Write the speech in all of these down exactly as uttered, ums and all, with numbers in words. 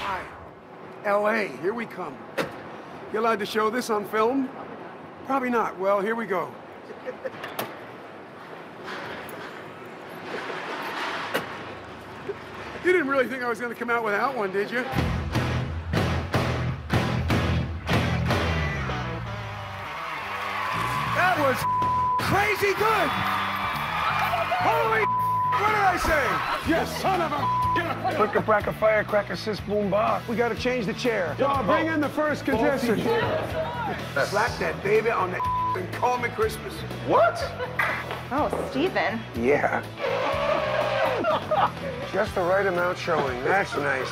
Hi. L A, here we come. You allowed to show this on film? Probably not. Well, here we go. You didn't really think I was going to come out without one, did you? That was crazy good! Holy what did I say? You son of a Bricka bracka firecracker sis boom bah. We gotta change the chair. Oh, bring in the first contestant. Slap that baby on the and call me Christmas. What? Oh, Steven. Yeah. Just the right amount showing. That's nice.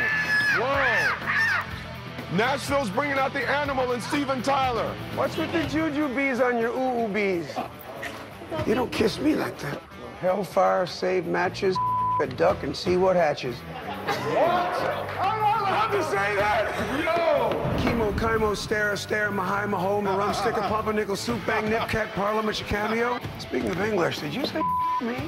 Whoa. Nashville's bringing out the animal in Steven Tyler. What's with the juju bees on your ooh-ooh bees? You don't kiss me like that. Hellfire, save matches, a duck, and see what hatches. What? I'm not allowed to say that! Yo! Chemo, chymo, stare, stare, mahai, maho, marum, sticker, pumpernickel, soup, bang, nip, cat, parliament, your cameo. Speaking of English, did you say me?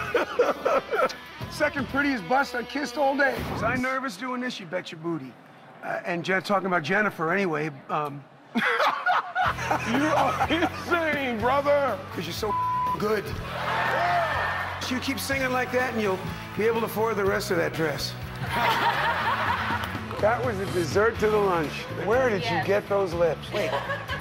Second prettiest bust I kissed all day. Was I nervous doing this? You bet your booty. Uh, and Jen, talking about Jennifer anyway, um... You are insane, brother! Because you're so good. You keep singing like that and you'll be able to afford the rest of that dress. That was the dessert to the lunch. Where did yes. you get those lips? Wait.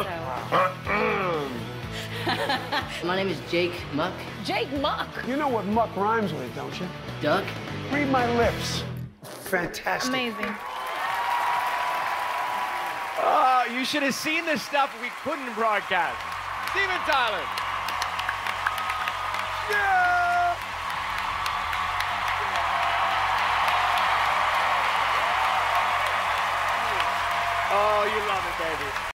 My name is Jake Muck. Jake Muck? You know what muck rhymes with, don't you? Duck. Read my lips. Fantastic. Amazing. Oh, you should have seen the stuff we couldn't broadcast. Steven Tyler. Yeah! Oh, you love it, baby.